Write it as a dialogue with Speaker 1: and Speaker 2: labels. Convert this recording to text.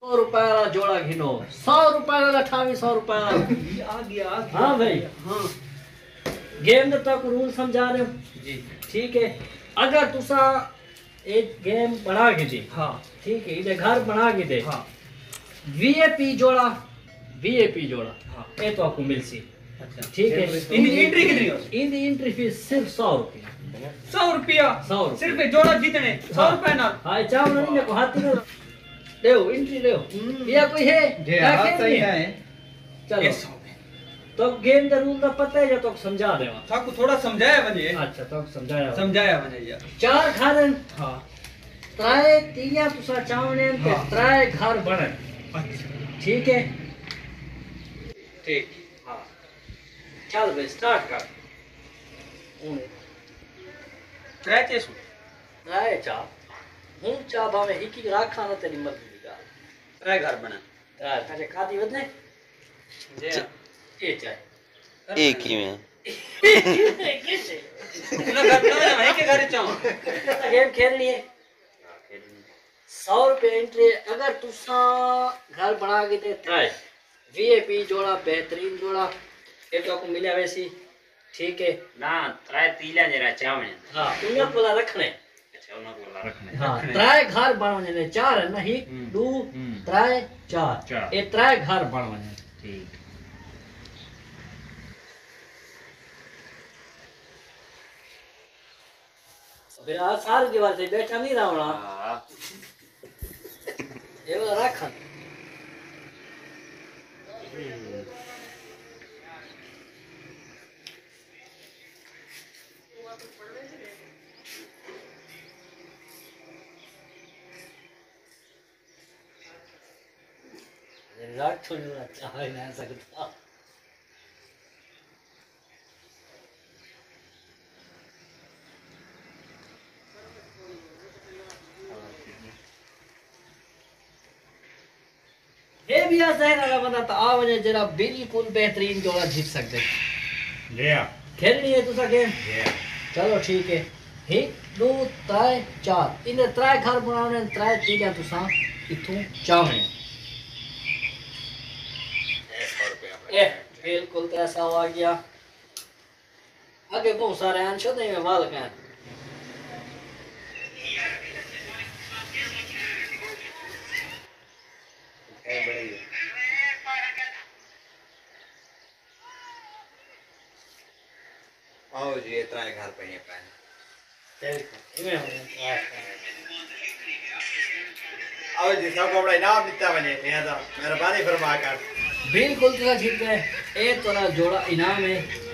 Speaker 1: रुपए वाला जोड़ा घिनो 100 रुपए वाला 2800 रुपए वाला
Speaker 2: आ गया।
Speaker 1: हाँ भाई हाँ गेम तक रूल समझा रहे हो जी ठीक है। अगर तुसा एक गेम बना के दे
Speaker 2: हाँ
Speaker 1: ठीक है इधर घर बना के दे
Speaker 2: हाँ
Speaker 1: वीआईपी जोड़ा
Speaker 2: हाँ
Speaker 1: ये तो आपको मिल सी
Speaker 2: अच्छा
Speaker 1: ठीक है।
Speaker 2: इनकी एंट्री कितनी हो?
Speaker 1: इनकी एंट्री फीस सिर्फ 100 रुपया
Speaker 2: 100 रुपया
Speaker 1: 100
Speaker 2: सिर्फ जोड़ा जीतने 100 रुपए ना।
Speaker 1: हाँ चाव नहीं ने को हाथी में देओ एंट्री देओ या कोई है क्या
Speaker 3: सही
Speaker 1: खेल
Speaker 3: है।
Speaker 1: चलो तो गेम का रूल तो पता है या तो समझा देवा
Speaker 2: आपको थोड़ा समझाया बने।
Speaker 1: अच्छा तो
Speaker 2: समझाया बने यार।
Speaker 1: 4 घर
Speaker 2: हाँ
Speaker 1: त्राए तीया तुसा चावने ते
Speaker 2: हाँ।
Speaker 1: त्राए घर बने
Speaker 2: अच्छा
Speaker 1: ठीक है
Speaker 2: ठीक
Speaker 1: हाँ चल भाई स्टार्ट कर
Speaker 2: ट्रैचे सु
Speaker 1: त्राए चा हूं चा भावे एक ही राखा न तेरी मर्जी का
Speaker 2: ट्रै घर बना
Speaker 1: त्राए काजे खादी वदने
Speaker 2: जे
Speaker 1: ये चाहे
Speaker 4: एक ही में
Speaker 1: कैसे
Speaker 2: ना घर बना भाई के घर चाओ
Speaker 1: गेम खेलनी है 100 रुपए एंट्री। अगर तुसा घर बना के दे त्राए वीआईपी जोड़ा बेहतरीन जोड़ा ये तो आपको मिला वैसी ठीक है
Speaker 5: ना त्राय तीला जरा चावने
Speaker 1: हाँ उन्हें बोला रखने
Speaker 5: अच्छा उन्हें बोला रखने
Speaker 1: हाँ त्राए घर बनवाने ने 4 है ना ही 2 त्राए 4 ये त्राए घर बनवाने
Speaker 5: ठीक
Speaker 1: फिर आज साल के बाद से बैठा नहीं रहा
Speaker 5: हां
Speaker 1: ये वाला रखा रात तो नहीं अच्छा है ना सकता ये भी ऐसा है बंदा तो आ वजह जरा बिल्कुल बेहतरीन जोड़ा जीत सकते
Speaker 5: ले आ
Speaker 1: खेलनी है तुसा गेम चलो ठीक है 1 2 3 4 इन 3 घर बनाने 3 चीजें तुसा इथों चावने ए बिल्कुल तो ऐसा हो गया आगे बहुत सारे आंसर नहीं मैं माल का
Speaker 3: आओ जी ये त्राए घर पे नहीं पाए आओ जी सब बड़ा इनाम देता बने लिहाजा मेहरबानी फरमा कर
Speaker 1: बिल्कुल तो जीत गए ए तोरा जोड़ा इनाम है